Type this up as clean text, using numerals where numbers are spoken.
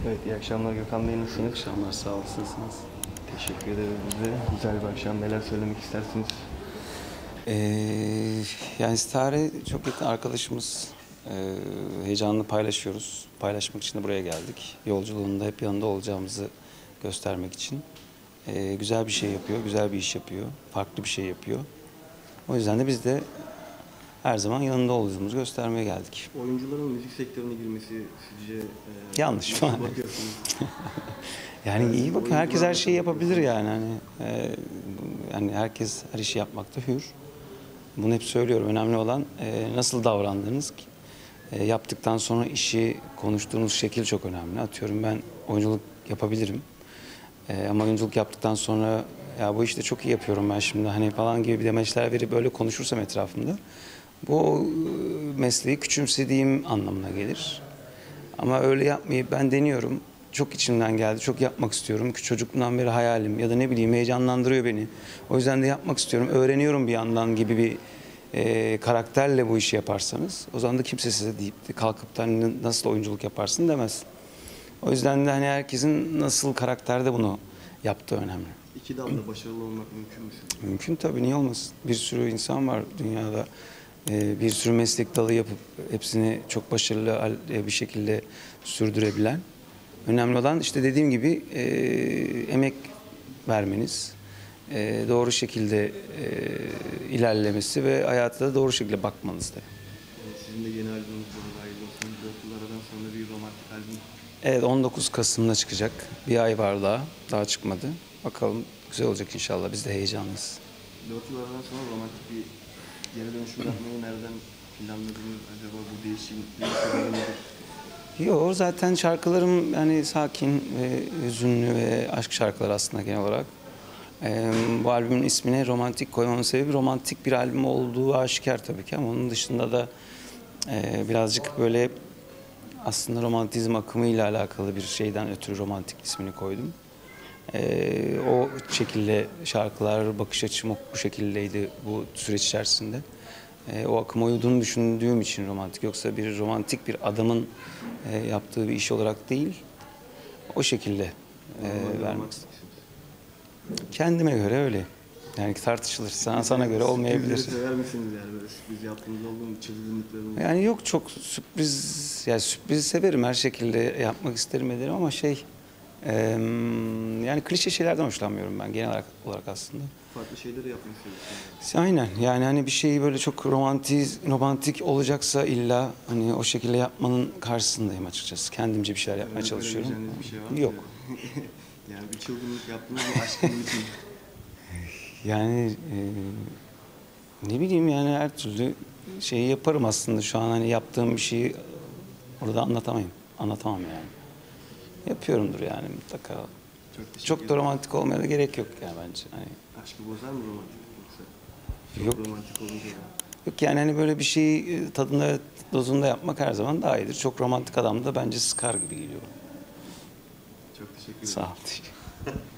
Evet, iyi akşamlar Gökhan Bey, İyi nasılsınız? akşamlar, sağ olasınız. Teşekkür ederiz bize. Güzel bir akşam, neler söylemek istersiniz? Yani Stare çok yakın arkadaşımız. Heyecanını paylaşıyoruz. Paylaşmak için de buraya geldik. Yolculuğunda hep yanında olacağımızı göstermek için. Güzel bir şey yapıyor, güzel bir iş yapıyor. Farklı bir şey yapıyor. O yüzden de biz de her zaman yanında olduğumuzu göstermeye geldik. Oyuncuların müzik sektörüne girmesi sizce Yanlış nasıl falan. bakıyorsunuz? Yani iyi bakın, herkes her şeyi Oyuncular yapabilir yani. Yani herkes her işi yapmakta hür. Bunu hep söylüyorum. Önemli olan nasıl davrandığınız. Yaptıktan sonra işi konuştuğunuz şekil çok önemli. Atıyorum, ben oyunculuk yapabilirim. Ama oyunculuk yaptıktan sonra ya bu işte çok iyi yapıyorum ben şimdi hani falan gibi bir demeçler verip böyle konuşursam etrafımda, bu mesleği küçümsediğim anlamına gelir. Ama öyle yapmayıp ben deniyorum. Çok içimden geldi, çok yapmak istiyorum. Çocukluğumdan beri hayalim ya da ne bileyim heyecanlandırıyor beni. O yüzden de yapmak istiyorum. Öğreniyorum bir yandan gibi bir karakterle bu işi yaparsanız, o zaman da kimse size deyip de kalkıp da hani nasıl oyunculuk yaparsın demez. O yüzden de hani herkesin nasıl karakterde bunu yaptığı önemli. İki dalda başarılı olmak mümkün mü sizce? Mümkün tabii, niye olmasın? Bir sürü insan var dünyada. Bir sürü meslek dalı yapıp hepsini çok başarılı bir şekilde sürdürebilen. Önemli olan işte dediğim gibi emek vermeniz, doğru şekilde ilerlemesi ve hayata da doğru şekilde bakmanız da. Sizin de yeni albümünüz var, hayırlı olsun. 4 yıl aradan sonra bir romantik albüm. Evet, 19 Kasım'da çıkacak. Bir ay var daha çıkmadı. Bakalım, güzel olacak inşallah. Biz de heyecanlıyız. 4 yıl aradan sonra romantik bir geri dönüşüm yapmayı nereden planladınız acaba, bu değişim sebebi nedir? Yo, zaten şarkılarım yani sakin ve hüzünlü ve aşk şarkıları aslında genel olarak. Bu albümün ismine romantik koymamın sebebi, romantik bir albüm olduğu aşikar tabii ki, ama onun dışında da birazcık böyle aslında romantizm akımıyla alakalı bir şeyden ötürü romantik ismini koydum. O şekilde şarkılar, bakış açım bu şekildeydi bu süreç içerisinde. O akıma uyduğunu düşündüğüm için romantik. Yoksa bir romantik bir adamın yaptığı bir iş olarak değil, o şekilde vermek istedim. Kendime göre öyle. Yani tartışılır. Sana göre olmayabilir. Sürprizleri sever misiniz yani, böyle sürpriz yaptığınız oldu mu? Çılgınlıkları mı? Yani yok, çok sürpriz, yani sürpriz severim, her şekilde yapmak isterim ederim, ama yani klişe şeylerden hoşlanmıyorum ben genel olarak aslında. Farklı şeyleri yapmayı seviyorsunuz. Aynen, yani hani bir şeyi böyle çok romantik olacaksa illa hani o şekilde yapmanın karşısındayım açıkçası. Kendimce bir şeyler yapmaya çalışıyorum. Öyle bir şey var mı? Yok. Yani bir çılgınlık yaptınız mı aşkın için? Yani ne bileyim, yani her türlü şeyi yaparım aslında. Şu an hani yaptığım bir şeyi orada anlatamam yani. Yapıyorumdur yani mutlaka. Çok da romantik olmaya da gerek yok yani bence. Hani, Aşkı bozar mı romantik yoksa? yok. Çok romantik olunca da. Yok yani hani böyle bir şeyi tadında, dozunda yapmak her zaman daha iyidir. Çok romantik adam da bence sıkar gibi geliyor. Çok teşekkür ederim. Sağ ol.